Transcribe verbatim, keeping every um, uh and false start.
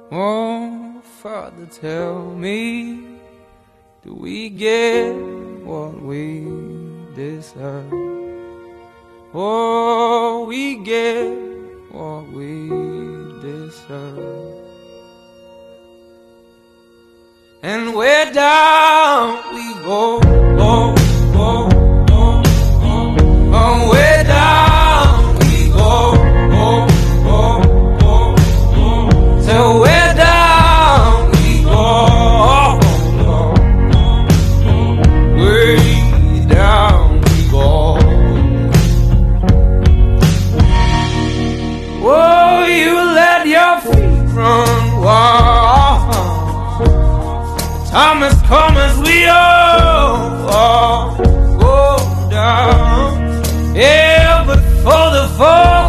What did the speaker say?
Oh, Father, tell me, do we get what we deserve? Oh, we get what we deserve. And where down we go, go, go, go, go. Oh, where down we go, go, go, go, go. So where down we go, go, go, way down we go. Oh, you let your feet run wild. Time has come as we all, all go down. Yeah, but for the fall